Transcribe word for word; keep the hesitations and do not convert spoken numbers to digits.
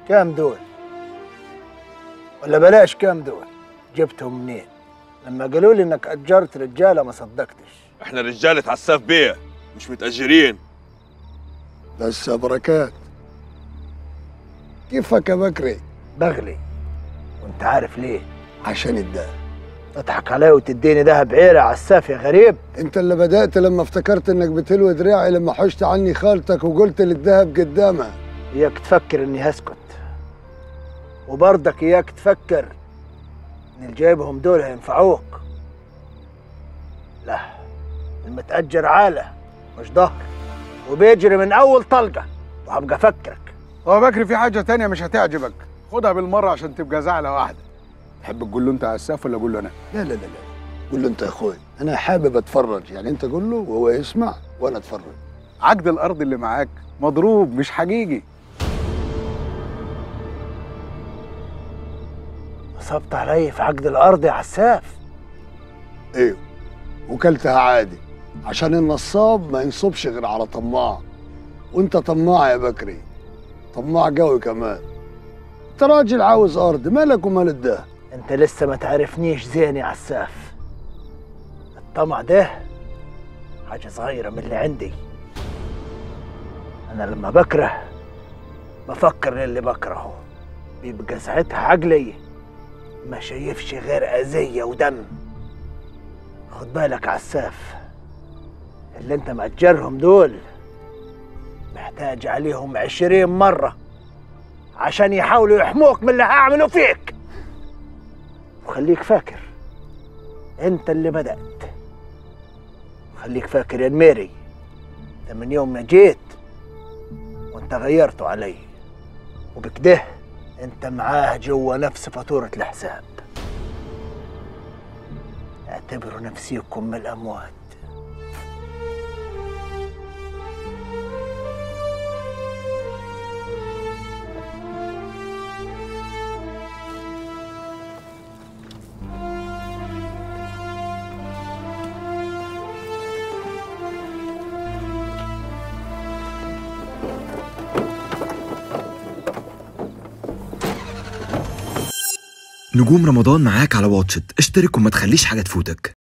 كام دول؟ ولا بلاش كام دول؟ جبتهم منين؟ لما قالوا لي انك اجرت رجاله ما صدقتش. احنا رجاله عساف بيه مش متاجرين. بس يا بركات، كيفك يا بكري؟ بغلي، وانت عارف ليه؟ عشان الدهب. تضحك علي وتديني دهب عيره عساف يا غريب؟ انت اللي بدأت لما افتكرت انك بتلوي دراعي لما حشت عني خالتك وقلت لي الدهب قدامها. اياك تفكر اني هسكت، وبرضك اياك تفكر ان اللي جايبهم دول هينفعوك. لا، المتأجر عالة مش ظهر، وبيجري من اول طلقه، وهبقى افكرك. هو بكري في حاجه تانية مش هتعجبك، خدها بالمره عشان تبقى زعله واحده. تحب تقول له انت عساف ولا اقول له انا؟ لا لا لا لا، قول له انت يا اخوي، انا حابب اتفرج، يعني انت قول له وهو يسمع وانا اتفرج. عقد الارض اللي معاك مضروب مش حقيقي. نصبت علي في عقد الارض يا عساف؟ ايوه، وكلتها عادي، عشان النصاب ما ينصبش غير على طماع، وانت طماع يا بكري، طماع قوي كمان. انت راجل عاوز ارض، مالك ومال الدهب؟ انت لسه ما تعرفنيش زين يا عساف. الطمع ده حاجه صغيره من اللي عندي. انا لما بكره بفكر اللي بكرهه، بيبقى ساعتها عقلي ما شايفش غير اذيه ودم. خد بالك عساف، اللي انت مأجرهم دول محتاج عليهم عشرين مرة عشان يحاولوا يحموك من اللي هعمله فيك. وخليك فاكر انت اللي بدأت. خليك فاكر يا نميري، انت من يوم ما جيت وانت غيرته علي، وبكده انت معاه جوا نفس فاتورة الحساب. اعتبروا نفسيكم من الأموات. نجوم رمضان معاك على واتشت، اشترك وما تخليش حاجة تفوتك.